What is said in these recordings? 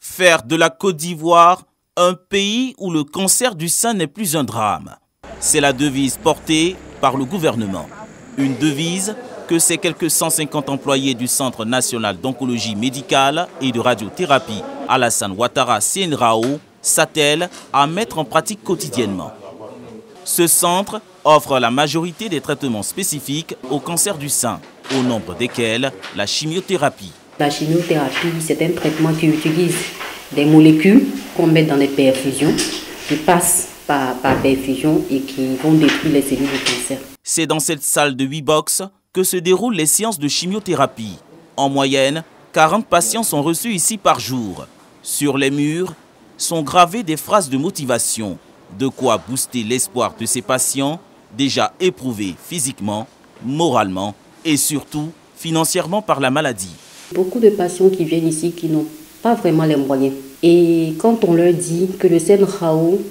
Faire de la Côte d'Ivoire un pays où le cancer du sein n'est plus un drame. C'est la devise portée par le gouvernement. Une devise que ces quelques 150 employés du Centre national d'oncologie médicale et de radiothérapie Alassane Ouattara CNRAO s'attellent à mettre en pratique quotidiennement. Ce centre offre la majorité des traitements spécifiques au cancer du sein, au nombre desquels la chimiothérapie. La chimiothérapie, c'est un traitement qui utilise des molécules qu'on met dans les perfusions, qui passent par perfusion et qui vont détruire les cellules du cancer. C'est dans cette salle de 8 box que se déroulent les séances de chimiothérapie. En moyenne, 40 patients sont reçus ici par jour. Sur les murs sont gravées des phrases de motivation, de quoi booster l'espoir de ces patients déjà éprouvés physiquement, moralement et surtout financièrement par la maladie. Beaucoup de patients qui viennent ici qui n'ont pas vraiment les moyens. Et quand on leur dit que le CNRAO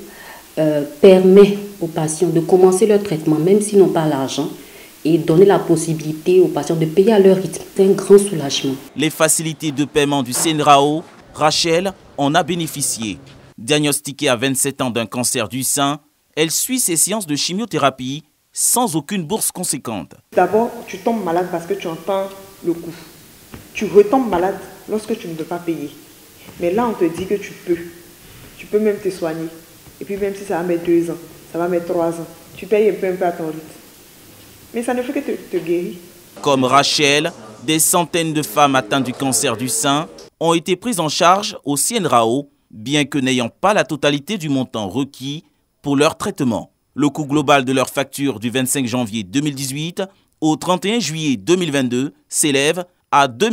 permet aux patients de commencer leur traitement, même s'ils n'ont pas l'argent, et donner la possibilité aux patients de payer à leur rythme, c'est un grand soulagement. Les facilités de paiement du CNRAO, Rachel en a bénéficié. Diagnostiquée à 27 ans d'un cancer du sein, elle suit ses séances de chimiothérapie sans aucune bourse conséquente. D'abord, tu tombes malade parce que tu entends le coup. Tu retombes malade lorsque tu ne peux pas payer. Mais là, on te dit que tu peux. Tu peux même te soigner. Et puis même si ça va mettre 2 ans, ça va mettre 3 ans, tu payes un peu à ton rythme. Mais ça ne fait que te guérir. Comme Rachel, des centaines de femmes atteintes du cancer du sein ont été prises en charge au CNRAO, bien que n'ayant pas la totalité du montant requis pour leur traitement. Le coût global de leur facture du 25 janvier 2018 au 31 juillet 2022 s'élève à 2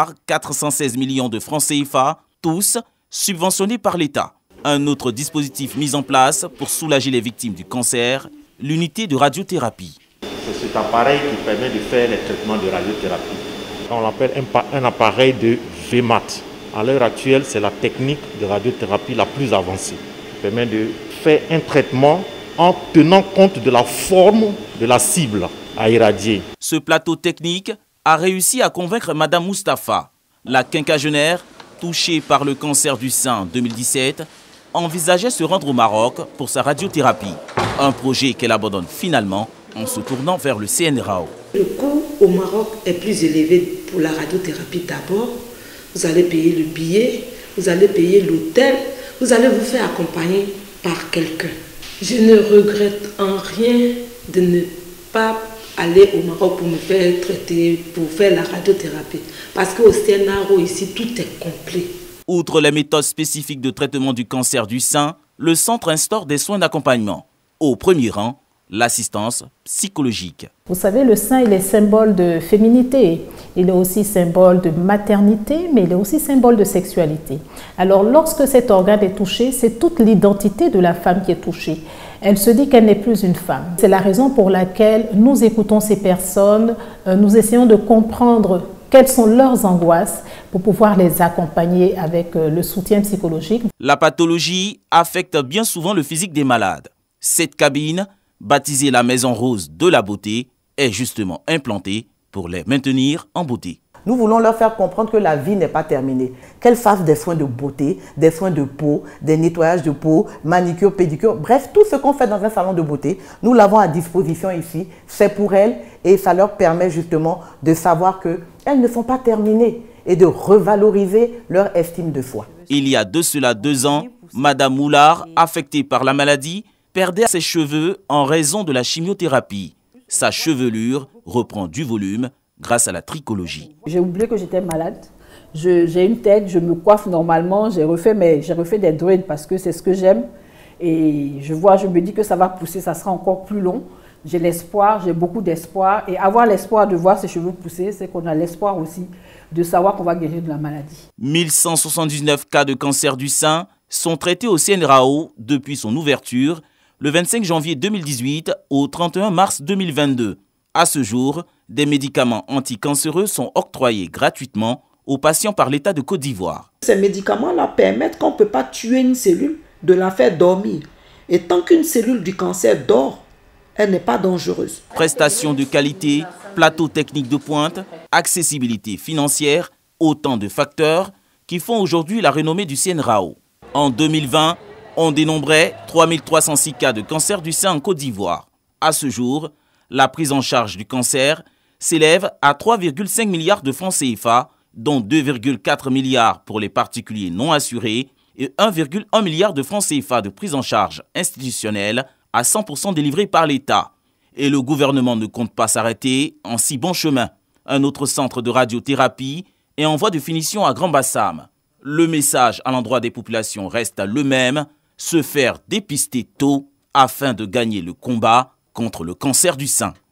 416 millions de francs CFA, tous subventionnés par l'État. Un autre dispositif mis en place pour soulager les victimes du cancer, l'unité de radiothérapie. C'est cet appareil qui permet de faire les traitements de radiothérapie. On l'appelle un appareil de VMAT. À l'heure actuelle, c'est la technique de radiothérapie la plus avancée. Qui permet de faire un traitement en tenant compte de la forme de la cible à irradier. Ce plateau technique a réussi à convaincre Madame Moustapha. La quinquagénaire, touchée par le cancer du sein en 2017, envisageait se rendre au Maroc pour sa radiothérapie. Un projet qu'elle abandonne finalement en se tournant vers le CNRAO. Le coût au Maroc est plus élevé pour la radiothérapie d'abord. Vous allez payer le billet, vous allez payer l'hôtel, vous allez vous faire accompagner par quelqu'un. Je ne regrette en rien de ne pas aller au Maroc pour me faire traiter, pour faire la radiothérapie. Parce qu'au CNRAO ici, tout est complet. Outre les méthodes spécifiques de traitement du cancer du sein, le centre instaure des soins d'accompagnement. Au premier rang, l'assistance psychologique. Vous savez, le sein, il est symbole de féminité. Il est aussi symbole de maternité, mais il est aussi symbole de sexualité. Alors, lorsque cet organe est touché, c'est toute l'identité de la femme qui est touchée. Elle se dit qu'elle n'est plus une femme. C'est la raison pour laquelle nous écoutons ces personnes, nous essayons de comprendre quelles sont leurs angoisses pour pouvoir les accompagner avec le soutien psychologique. La pathologie affecte bien souvent le physique des malades. Cette cabine, baptisée la Maison Rose de la Beauté, est justement implantée pour les maintenir en beauté. Nous voulons leur faire comprendre que la vie n'est pas terminée. Qu'elles fassent des soins de beauté, des soins de peau, des nettoyages de peau, manicure, pédicure, bref, tout ce qu'on fait dans un salon de beauté, nous l'avons à disposition ici. C'est pour elles et ça leur permet justement de savoir qu'elles ne sont pas terminées et de revaloriser leur estime de soi. Il y a de cela 2 ans, Madame Moulard, affectée par la maladie, perdait ses cheveux en raison de la chimiothérapie. Sa chevelure reprend du volume grâce à la trichologie. J'ai oublié que j'étais malade. J'ai une tête, je me coiffe normalement, j'ai refait des dreads parce que c'est ce que j'aime. Et je me dis que ça va pousser, ça sera encore plus long. J'ai l'espoir, j'ai beaucoup d'espoir. Et avoir l'espoir de voir ses cheveux pousser, c'est qu'on a l'espoir aussi de savoir qu'on va guérir de la maladie. 1179 cas de cancer du sein sont traités au CNRAO depuis son ouverture le 25 janvier 2018 au 31 mars 2022. À ce jour, des médicaments anticancéreux sont octroyés gratuitement aux patients par l'État de Côte d'Ivoire. Ces médicaments-là permettent qu'on ne peut pas tuer une cellule, de la faire dormir. Et tant qu'une cellule du cancer dort, elle n'est pas dangereuse. Prestations de qualité, plateau technique de pointe, accessibilité financière, autant de facteurs qui font aujourd'hui la renommée du CNRAO. En 2020, on dénombrait 3306 cas de cancer du sein en Côte d'Ivoire. À ce jour, la prise en charge du cancer s'élève à 3,5 milliards de francs CFA, dont 2,4 milliards pour les particuliers non assurés et 1,1 milliard de francs CFA de prise en charge institutionnelle à 100% délivrés par l'État. Et le gouvernement ne compte pas s'arrêter en si bon chemin. Un autre centre de radiothérapie est en voie de finition à Grand Bassam. Le message à l'endroit des populations reste le même, se faire dépister tôt afin de gagner le combat contre le cancer du sein.